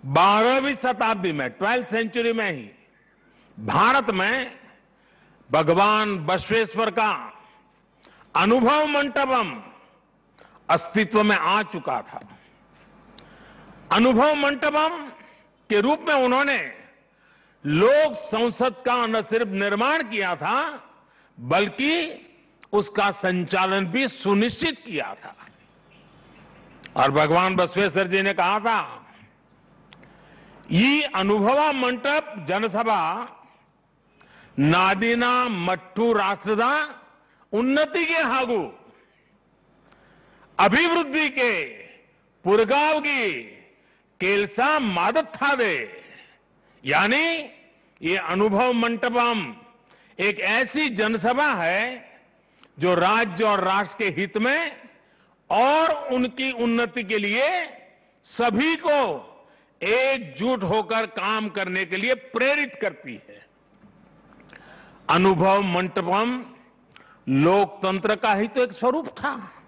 12वीं शताब्दी में 12th सेंचुरी में ही भारत में भगवान बसवेश्वर का अनुभव मंटपम अस्तित्व में आ चुका था। अनुभव मंटपम के रूप में उन्होंने लोक संसद का न सिर्फ निर्माण किया था बल्कि उसका संचालन भी सुनिश्चित किया था। और भगवान बसवेश्वर जी ने कहा था, ये अनुभव मंटप जनसभा नादिना मट्टू राष्ट्रदा उन्नति के हागु अभिवृद्धि के पुरगावगी केलसा मादत था दे। यानी ये अनुभव मंटपम एक ऐसी जनसभा है जो राज्य और राष्ट्र के हित में और उनकी उन्नति के लिए सभी को एकजुट होकर काम करने के लिए प्रेरित करती है। अनुभव मंटपम लोकतंत्र का ही तो एक स्वरूप था।